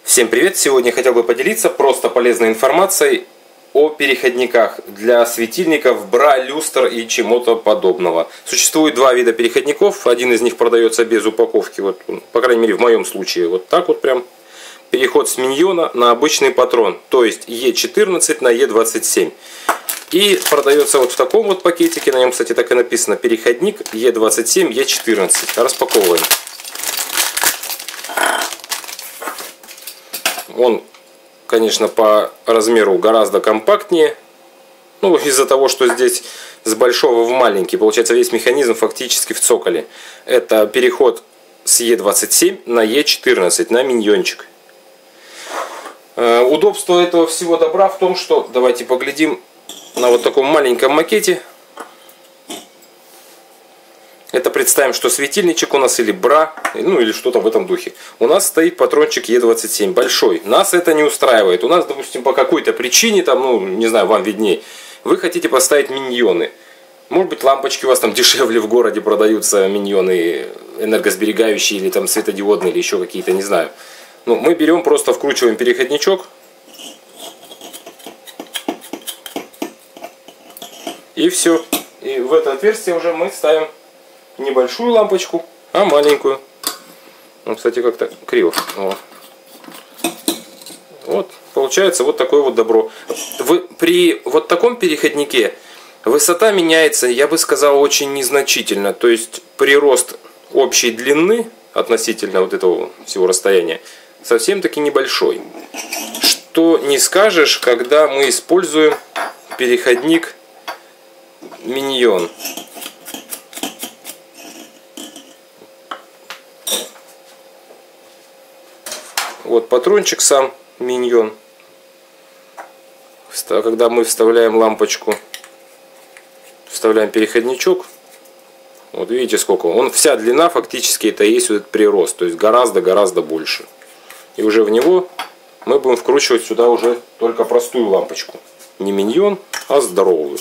Всем привет! Сегодня хотел бы поделиться просто полезной информацией о переходниках для светильников, бра, люстр и чему-то подобного. Существует два вида переходников. Один из них продается без упаковки. Вот, по крайней мере в моем случае вот так вот прям. Переход с миньона на обычный патрон. То есть Е14 на Е27. И продается вот в таком вот пакетике. На нем, кстати, так и написано. Переходник Е27, Е14. Распаковываем. Он, конечно, по размеру гораздо компактнее. Ну, из-за того, что здесь с большого в маленький. Получается, весь механизм фактически в цоколе. Это переход с Е27 на Е14, на миньончик. Удобство этого всего добра в том, что, давайте поглядим на вот таком маленьком макете. Это представим, что светильничек у нас или бра, ну или что-то в этом духе. У нас стоит патрончик Е27, большой. Нас это не устраивает. У нас, допустим, по какой-то причине, там, ну, не знаю, вам видней, вы хотите поставить миньоны. Может быть, лампочки у вас там дешевле в городе продаются, миньоны энергосберегающие или там светодиодные, или еще какие-то, не знаю. Ну, мы берем, просто вкручиваем переходничок. И все. И в это отверстие уже мы ставим не большую лампочку, а маленькую. Ну, кстати, как-то криво. Вот, получается вот такое вот добро. При вот таком переходнике высота меняется, я бы сказал, очень незначительно. То есть прирост общей длины относительно вот этого всего расстояния совсем-таки небольшой. Что не скажешь, когда мы используем переходник миньон. Вот патрончик сам миньон. Когда мы вставляем лампочку, вставляем переходничок, вот видите сколько. Он, вся длина фактически это и есть вот этот прирост. То есть гораздо-гораздо больше. И уже в него мы будем вкручивать сюда уже только простую лампочку. Не миньон, а здоровую.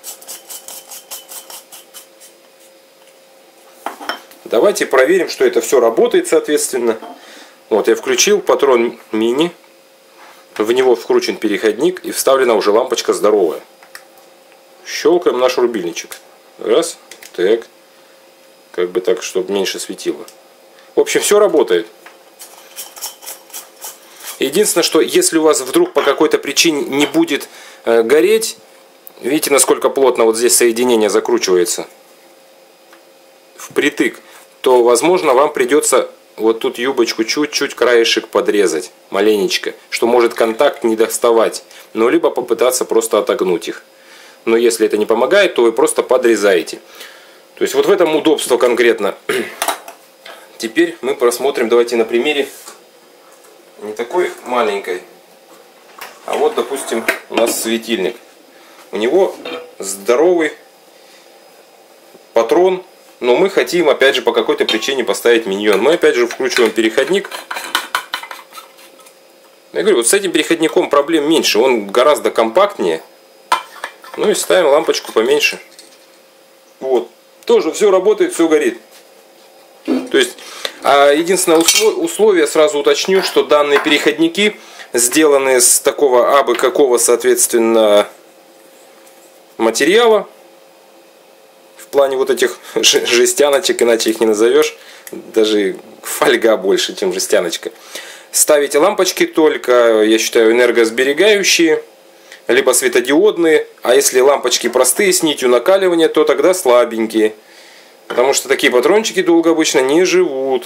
Давайте проверим, что это все работает соответственно. Вот я включил патрон мини. В него вкручен переходник и вставлена уже лампочка здоровая. Щелкаем наш рубильничек. Раз, так. Как бы так, чтобы меньше светило. В общем, все работает. Единственное, что если у вас вдруг по какой-то причине не будет гореть, видите, насколько плотно вот здесь соединение закручивается впритык, то, возможно, вам придется вот тут юбочку чуть-чуть краешек подрезать, маленечко, что может контакт не доставать, но либо попытаться просто отогнуть их. Но если это не помогает, то вы просто подрезаете. То есть вот в этом удобство конкретно. Теперь мы просмотрим, давайте на примере не такой маленькой, а вот, допустим, у нас светильник. У него здоровый патрон, но мы хотим, опять же, по какой-то причине поставить миньон. Мы, опять же, вкручиваем переходник. Я говорю, вот с этим переходником проблем меньше, он гораздо компактнее. Ну и ставим лампочку поменьше. Вот. Тоже все работает, все горит. То есть, единственное условие, сразу уточню, что данные переходники сделаны с такого абы какого, соответственно, материала. В плане вот этих жестяночек, иначе их не назовешь. Даже фольга больше, чем жестяночка. Ставите лампочки только, я считаю, энергосберегающие, либо светодиодные. А если лампочки простые с нитью накаливания, то тогда слабенькие. Потому что такие патрончики долго обычно не живут.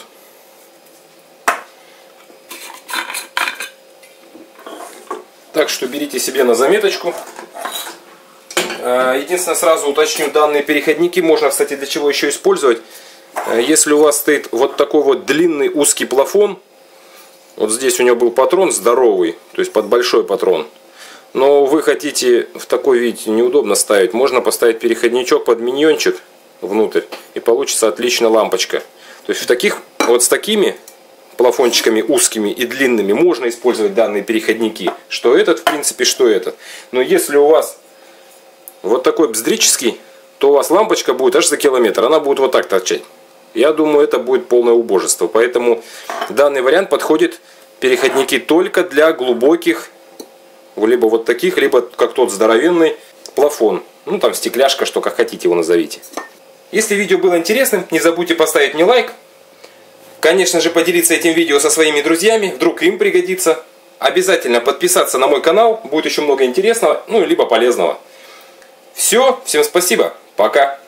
Так что берите себе на заметочку. Единственное, сразу уточню, данные переходники можно, кстати, для чего еще использовать. Если у вас стоит вот такой вот длинный узкий плафон, вот здесь у него был патрон здоровый, то есть под большой патрон. Но вы хотите в такой, видите, неудобно ставить, можно поставить переходничок под миньончик внутрь, и получится отлично лампочка. То есть в таких, вот с такими плафончиками узкими и длинными можно использовать данные переходники. Что этот, в принципе, что этот. Но если у вас вот такой бздрический, то у вас лампочка будет аж за километр. Она будет вот так торчать. Я думаю, это будет полное убожество. Поэтому данный вариант подходит переходники только для глубоких, либо вот таких, либо как тот здоровенный плафон. Ну там стекляшка, что как хотите его назовите. Если видео было интересным, не забудьте поставить мне лайк. Конечно же, поделиться этим видео со своими друзьями, вдруг им пригодится. Обязательно подписаться на мой канал, будет еще много интересного, ну либо полезного. Все, всем спасибо, пока.